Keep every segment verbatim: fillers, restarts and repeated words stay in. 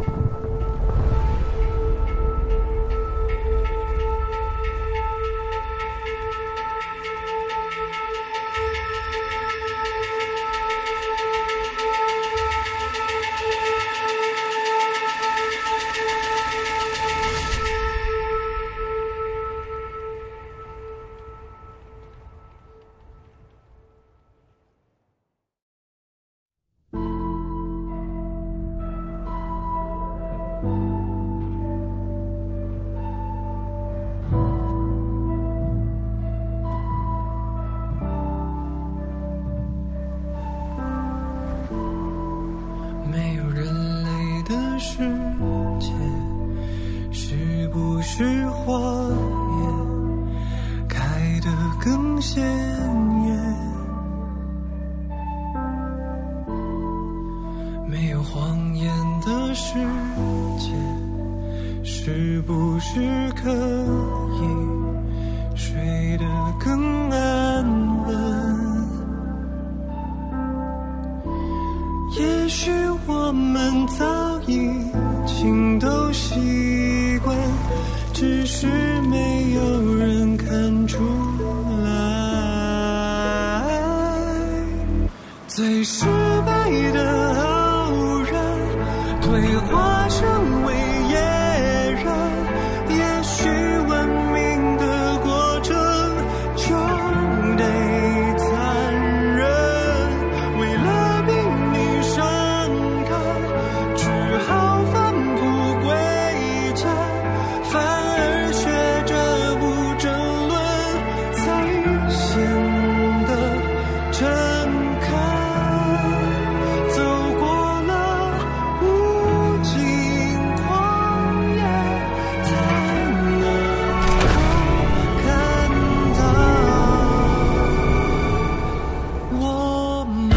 是花叶开得更鲜艳，没有谎言的世界，是不是可以睡得更安稳？也许我们早已经都习惯，只是没有人看出来。最失败的偶然退化成为野人，也许文明的过程就得残忍。为了避你伤感，只好返璞归真，反而学着不争论，才显得诚恳。走过了无尽旷野，才能够看到我们。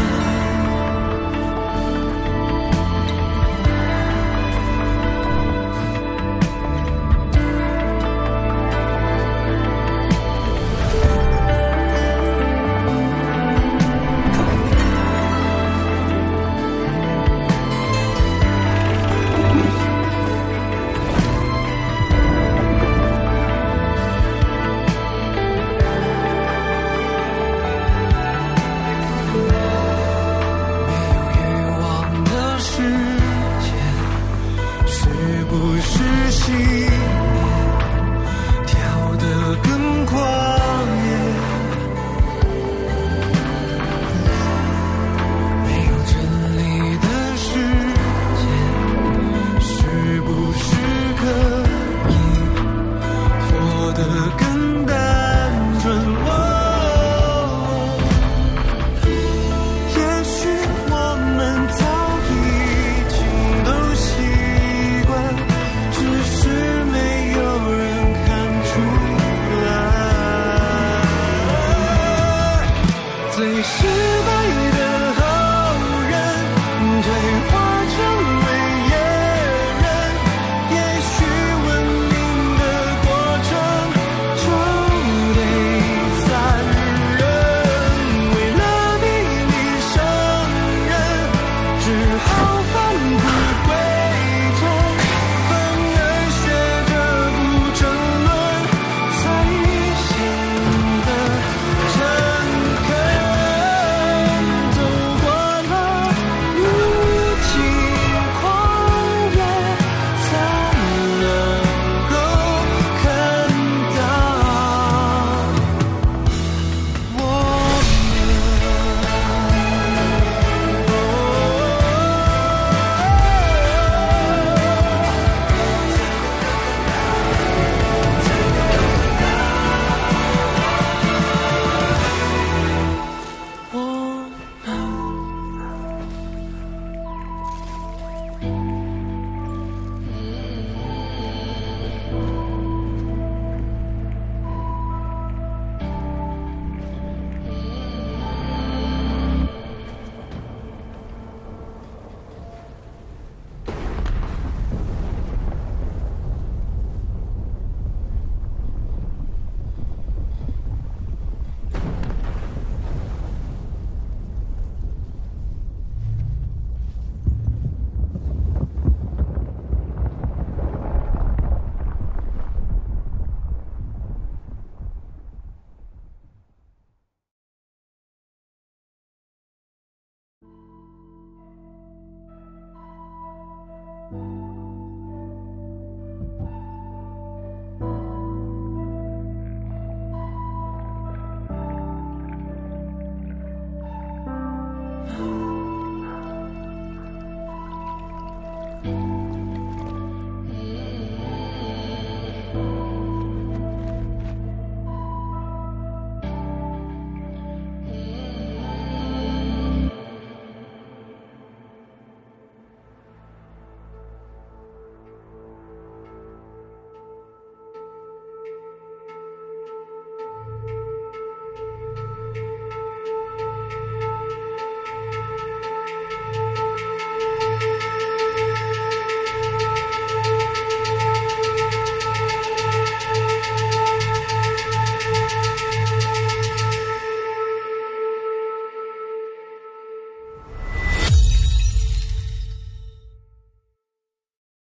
信念跳得更狂野，没有真理的世界，是不是可以活得更单纯？哦，也许我们早已经都习惯，只是没